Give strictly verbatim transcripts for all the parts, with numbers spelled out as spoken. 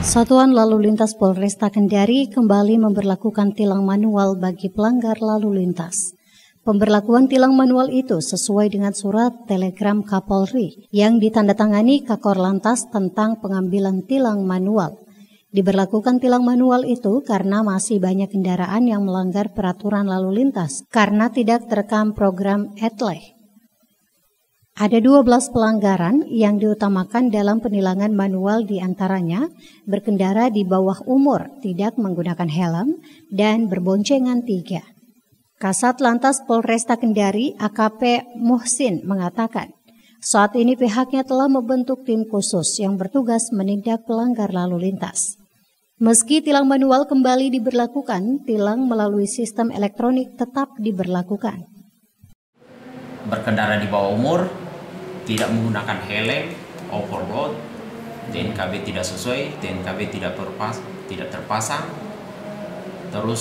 Satuan Lalu Lintas Polresta Kendari kembali memberlakukan tilang manual bagi pelanggar lalu lintas. Pemberlakuan tilang manual itu sesuai dengan surat telegram Kapolri yang ditandatangani Kakor Lantas tentang pengambilan tilang manual. Diberlakukan tilang manual itu karena masih banyak kendaraan yang melanggar peraturan lalu lintas karena tidak terekam program E T L E. Ada dua belas pelanggaran yang diutamakan dalam penilangan manual, diantaranya berkendara di bawah umur, tidak menggunakan helm, dan berboncengan tiga. Kasat Lantas Polresta Kendari A K P Muhsin mengatakan, saat ini pihaknya telah membentuk tim khusus yang bertugas menindak pelanggar lalu lintas. Meski tilang manual kembali diberlakukan, tilang melalui sistem elektronik tetap diberlakukan. Berkendara di bawah umur, tidak menggunakan helm, overload, T N K B tidak sesuai, T N K B tidak terpas, tidak terpasang, terus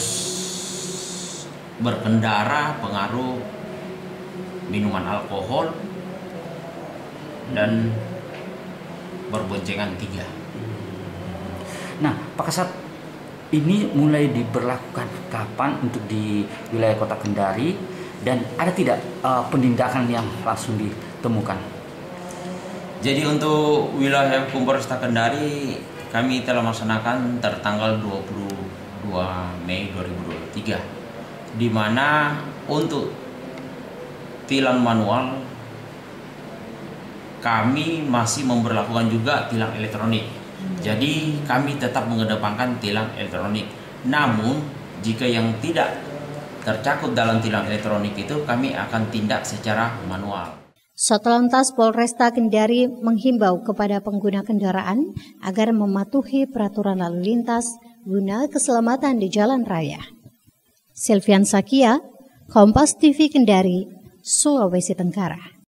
berkendara pengaruh minuman alkohol, dan berboncengan tiga. Nah, Pak Kasat, ini mulai diberlakukan kapan untuk di wilayah Kota Kendari, dan ada tidak uh, penindakan yang langsung ditemukan? Jadi untuk wilayah Polresta Kendari kami telah melaksanakan tertanggal dua puluh dua Mei dua ribu dua puluh tiga, di mana untuk tilang manual kami masih memberlakukan juga tilang elektronik. Jadi kami tetap mengedepankan tilang elektronik. Namun jika yang tidak tercakup dalam tilang elektronik itu kami akan tindak secara manual. Satlantas Polresta Kendari menghimbau kepada pengguna kendaraan agar mematuhi peraturan lalu lintas guna keselamatan di jalan raya. Silvian Sakia, Kompas T V Kendari, Sulawesi Tenggara.